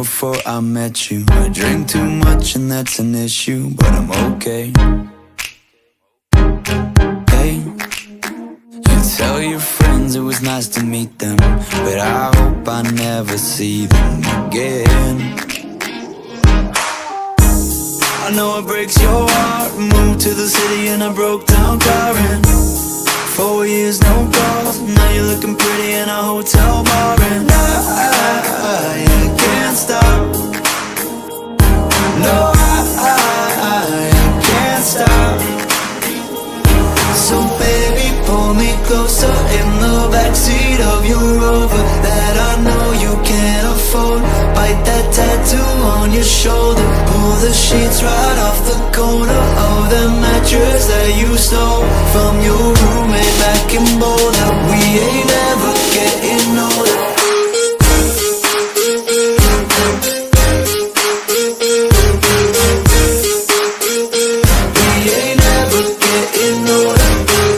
before I met you. I drink too much and that's an issue, but I'm okay. Hey, you tell your friends it was nice to meet them, but I hope I never see them again. I know it breaks your heart. Moved to the city and I broke down crying. 4 years, no calls. Now you're looking pretty in a hotel bar, and I can't stop. No, I can't stop. So baby, pull me closer in the backseat of your Rover that I know you can't afford. Bite that tattoo on your shoulder. Pull the sheets right off the corner of the mattress that you stole from your roommate back in Boulder. We ain't ever getting older. We ain't ever getting older.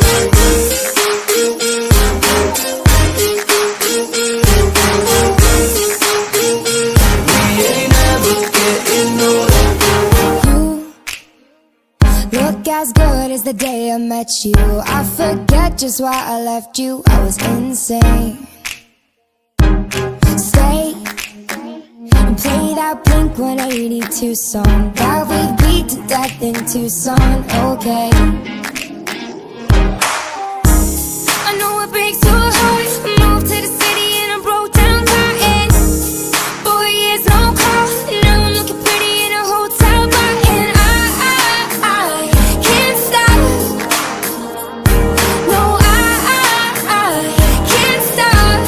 We ain't ever getting older. Look as good as the day I met you. I forget just why I left you. I was insane. Stay and play that Blink-182 song that we beat to death in Tucson. Okay, I know it breaks your heart. Moved to the city and I broke down crying. 4 years, no call. Now I'm looking pretty in a hotel bar, and I can't stop. No, I can't stop.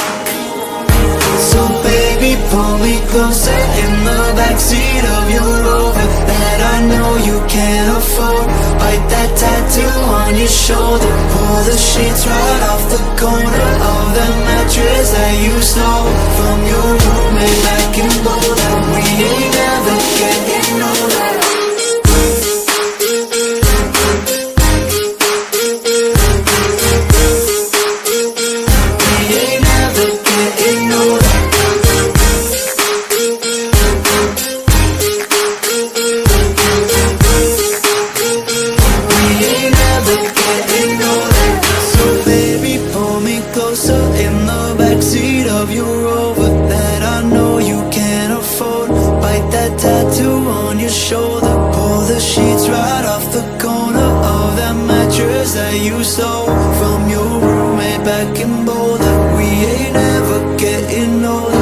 So baby, pull me closer in the backseat of your Rover that I know you can't afford. Bite that tattoo on your shoulder. Pull the sheets right off the corner of the mattress that you stole from your roommate back in Boulder. We ain't never getting older. We ain't never getting older. We ain't never getting older. So baby, pull me closer in the backseat of your Rover that I know you can't afford. Bite that tattoo on your shoulder. Pull the sheets right off the corner of that mattress that you stole from your roommate back in Boulder. We ain't ever getting older.